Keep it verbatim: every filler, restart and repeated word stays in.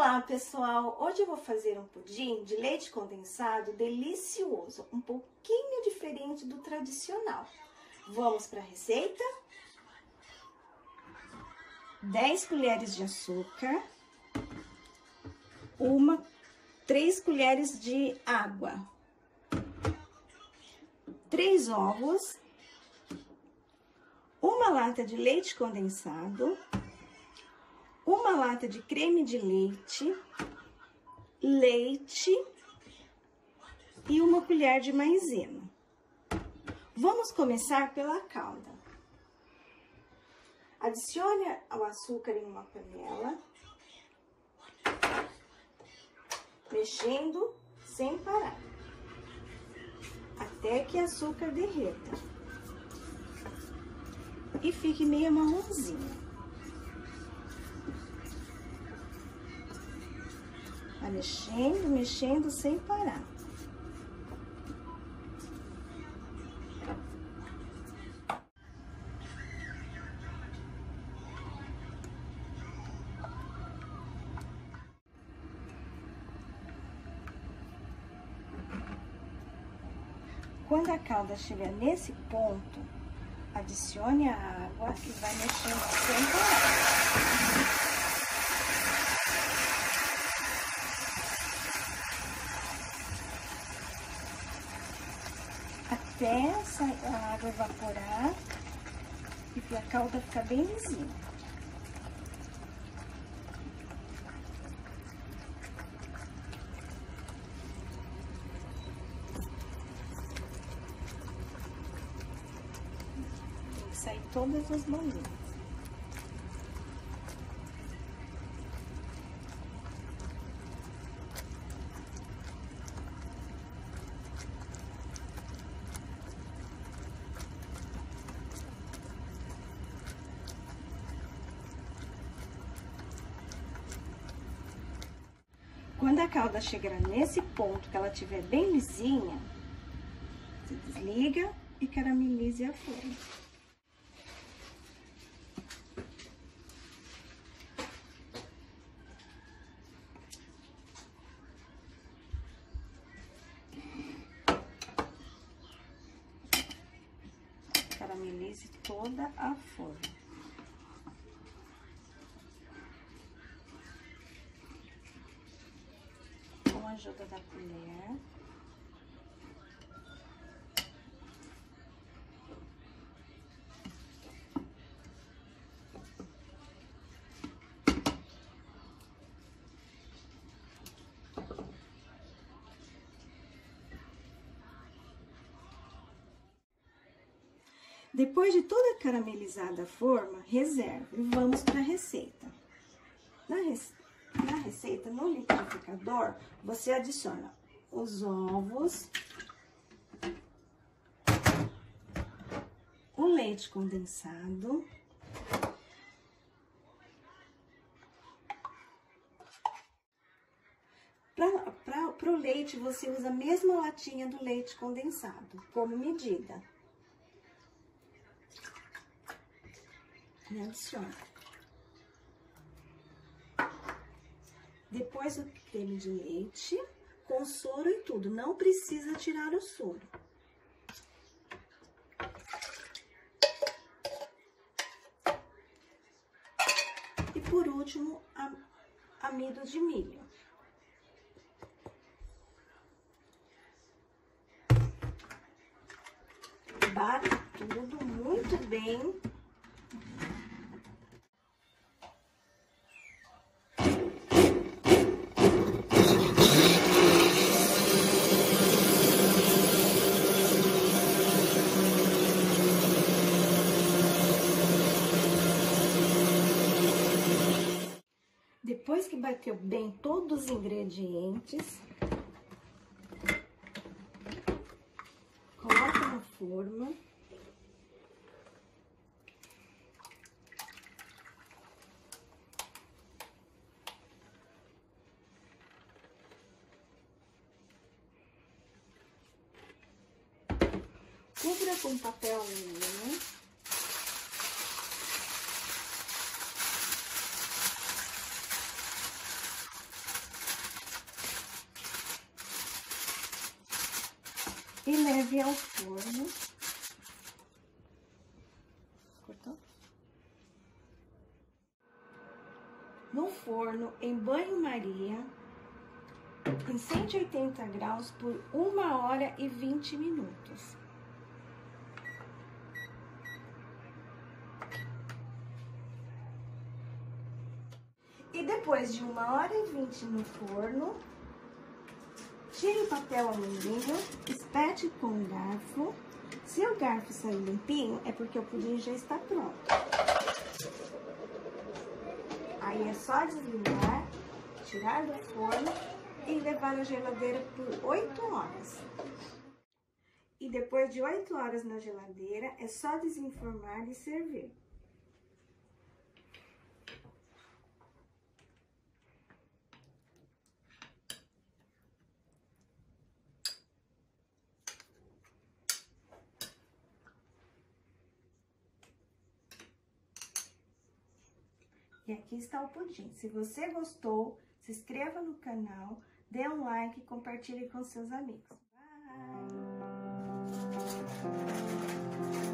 Olá, pessoal! Hoje eu vou fazer um pudim de leite condensado delicioso, um pouquinho diferente do tradicional. Vamos para a receita? dez colheres de açúcar, uma, três colheres de água, três ovos, uma lata de leite condensado, uma lata de creme de leite, leite e uma colher de maisena. Vamos começar pela calda. Adicione o açúcar em uma panela, mexendo sem parar, até que o açúcar derreta e fique meio marronzinho. Vai mexendo, mexendo sem parar. Quando a calda estiver nesse ponto, adicione a água e vai mexendo sem parar. Até a água evaporar e a calda ficar bem lisinha. Tem que sair todas as bolinhas. Quando a calda chegar nesse ponto, que ela estiver bem lisinha, você desliga e caramelize a forma. Caramelize toda a forma. Com a ajuda da colher. Depois de toda caramelizada a forma, reserve e vamos para a receita. Na receita. Na receita, no liquidificador, você adiciona os ovos, o leite condensado, para o leite, você usa a mesma latinha do leite condensado, como medida. E adiciona. Depois o creme de leite, com soro e tudo. Não precisa tirar o soro. E por último, a, amido de milho. Bate tudo muito bem. Depois que bateu bem todos os ingredientes, coloca na forma. Cubra com papel alumínio. e leve ao forno. Cortou? No forno, em banho-maria, em cento e oitenta graus por uma hora e vinte minutos. E depois de uma hora e vinte no forno, tire o papel alumínio, espete com o garfo. Se o garfo sair limpinho, é porque o pudim já está pronto. Aí é só desligar, tirar do forno e levar à geladeira por oito horas. E depois de oito horas na geladeira, é só desenformar e servir. E aqui está o pudim. Se você gostou, se inscreva no canal, dê um like e compartilhe com seus amigos. Bye!